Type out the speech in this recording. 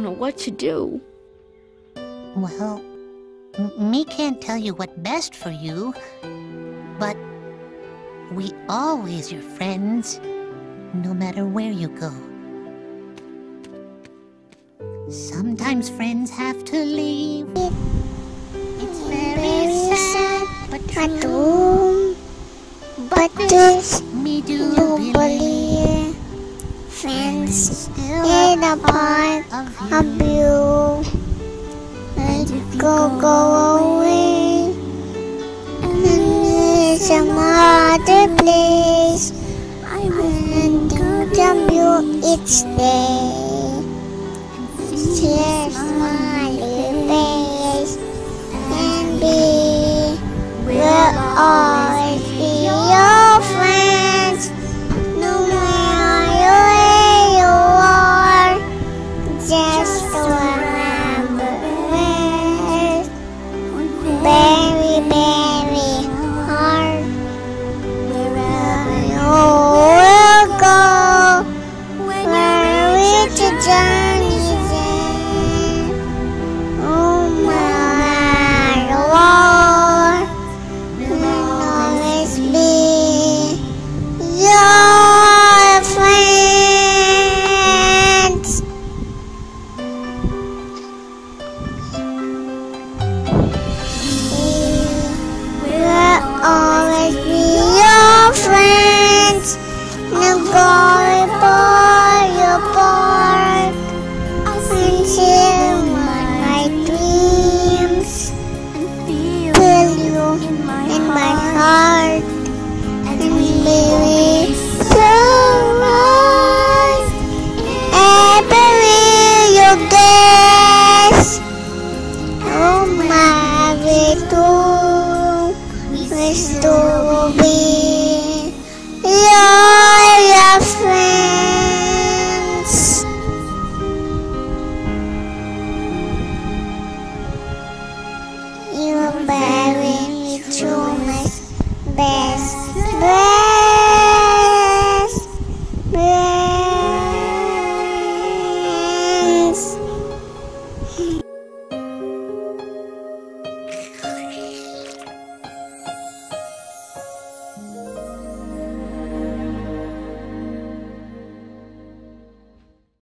know what to do. Well, me can't tell you what's best for you, but we always your friends, no matter where you go. Sometimes friends have to leave. It's very sad, but true. But this Me do you believe friends in a part of you. Let it go away, and in some other place. I want to jump you each day. Share smiley face and be we're all.